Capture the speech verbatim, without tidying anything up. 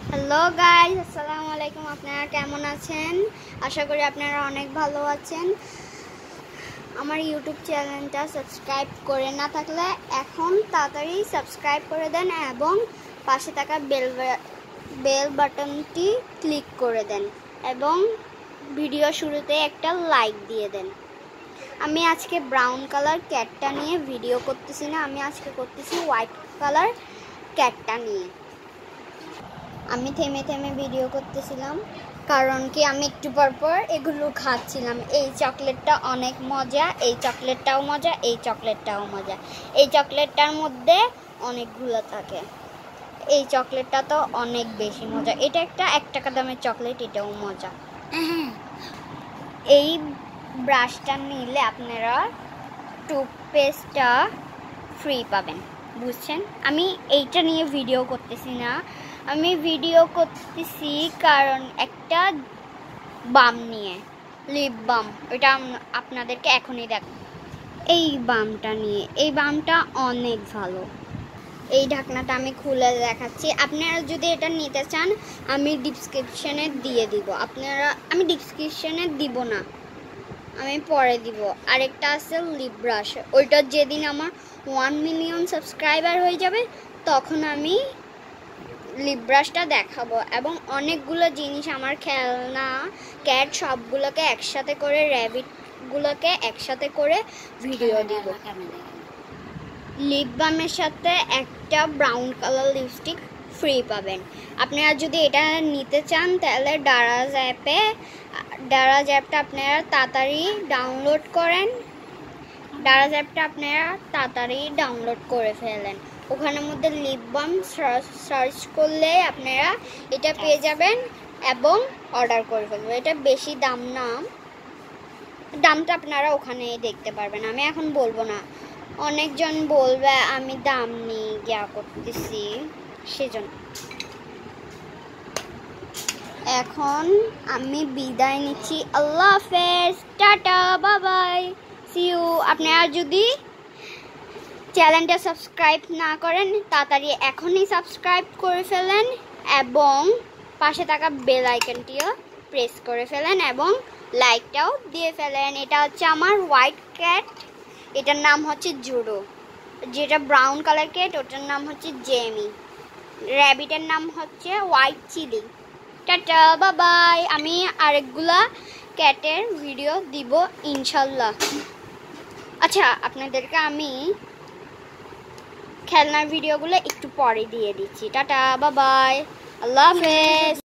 Hello guys, আসসালামু আলাইকুম। আপনারা কেমন আছেন? আশা করি আপনারা অনেক ভালো আছেন। আমার ইউটিউব চ্যানেলটা সাবস্ক্রাইব করে না থাকলে এখন তাড়াতাড়ি সাবস্ক্রাইব করে দেন এবং পাশে থাকা বেল বেল বাটনটি ক্লিক করে দেন এবং ভিডিও শুরুতে একটা লাইক দিয়ে দেন। আমি আজকে ব্রাউন কালার ক্যাটটা নিয়ে ভিডিও করতেছি না, আমি আজকে করতেছি হোয়াইট কালার ক্যাটটা নিয়ে। আমি থেমে থেমে ভিডিও করতেছিলাম কারণ কি আমি একটু পর পর এগুলো খাচ্ছিলাম। এই চকলেটটা অনেক মজা, এই চকলেটটাও মজা, এই চকলেটটাও মজা। এই চকলেটটার মধ্যে অনেকগুলো থাকে। এই চকলেটটা তো অনেক বেশি মজা। এটা একটা এক টাকা দামের চকলেট, এটাও মজা। এই ব্রাশটা নিলে আপনারা টুথপেস্টটা ফ্রি পাবেন, বুঝছেন? আমি এইটা নিয়ে ভিডিও করতেছি না, আমি ভিডিও করতেছি কারণ একটা বাম নিয়ে, লিপ বাম। ওইটা আপনাদেরকে এখনই দেখ। এই বামটা নিয়ে, এই বামটা অনেক ভালো। এই ঢাকনাটা আমি খুলে দেখাচ্ছি। আপনারা যদি এটা নিতে চান আমি ডিসক্রিপশনে দিয়ে দিব। আপনারা আমি ডিসক্রিপশনে দিব না, আমি পরে দিব। আরেকটা আছে লিপ ব্রাশ, ওইটা যেদিন আমার ওয়ান মিলিয়ন সাবস্ক্রাইবার হয়ে যাবে তখন আমি লিপ ব্রাশটা দেখাবো। এবং অনেকগুলো জিনিস, আমার খেলনা ক্যাট সবগুলোকে একসাথে করে, র্যাবিটগুলোকে একসাথে করে ভিডিও দিব। লিপ বামের সাথে একটা ব্রাউন কালার লিপস্টিক ফ্রি পাবেন। আপনারা যদি এটা নিতে চান তাহলে ডারাজ অ্যাপে, ডারাজ অ্যাপটা আপনারা তাড়াতাড়ি ডাউনলোড করেন। ডারাজ অ্যাপটা আপনারা তাড়াতাড়ি ডাউনলোড করে ফেলেন। ওখানের মধ্যে লিপ বাম সার্চ করলে আপনারা এটা পেয়ে যাবেন এবং অর্ডার করে ফেলবেন। এটা বেশি দাম না, দামটা আপনারা ওখানে দেখতে পারবেন। আমি এখন বলবো না, অনেকজন বলবে আমি দাম নিয়ে গিয়া করতেছি, সেজন্য। এখন আমি বিদায় নিচ্ছি, আল্লাহ হাফেজ, tata, bye bye, see you. আপনারা যদি চ্যানেলটা সাবস্ক্রাইব না করেন তাড়াতাড়ি এখনই সাবস্ক্রাইব করে ফেলেন এবং পাশে থাকা বেল আইকনটিও প্রেস করে ফেলেন এবং লাইকটাও দিয়ে ফেলেন। এটা হচ্ছে আমার হোয়াইট ক্যাট, এটার নাম হচ্ছে জুডো। যেটা ব্রাউন কালার ক্যাট ওটার নাম হচ্ছে জেমি। র্যাবিটের নাম হচ্ছে White Chilli. Tata, bye bye. আমি আরেকগুলা ক্যাটের ভিডিও দিব ইনশাল্লাহ। আচ্ছা, আপনাদেরকে আমি খেলনার ভিডিওগুলো একটু পরে দিয়ে দিচ্ছি। টাটা, বাই বাই, আল্লাহ হাফেজ।